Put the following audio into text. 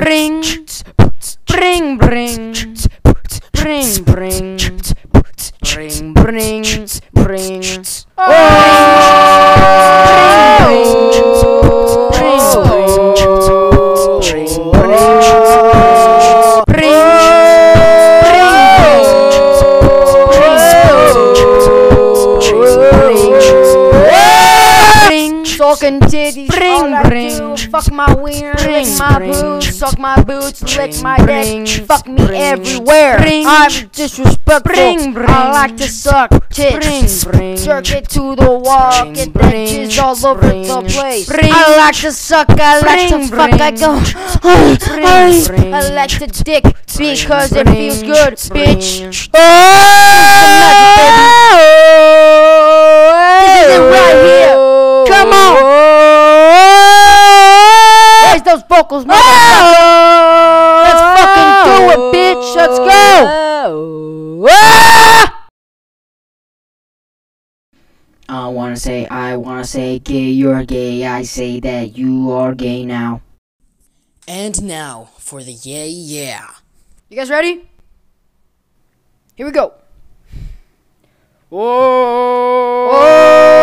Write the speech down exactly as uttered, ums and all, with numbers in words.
bring, bring, bring, bring, bring, bring, bring, bring. Talking titties, bring, all bring, I do, fuck my wiener, lick my boots, suck my boots, lick my dick, fuck me bring, everywhere. Bring, I'm disrespectful. Bring, bring, I like to suck tits, bring, jerk it to the wall, bring, get that jizz all over bring, the place. Bring, I like to suck, I like bring, to fuck, bring, I go. Bring, bring, I like to dick because bring, it feels good, bring, bitch. Oh, this is it right here. Come on! Where's those vocals, motherfucker? Let's fucking do it, bitch! Let's go! I wanna say, I wanna say, gay, you're gay. I say that you are gay now. And now for the yeah, yeah. You guys ready? Here we go. Whoa! Whoa!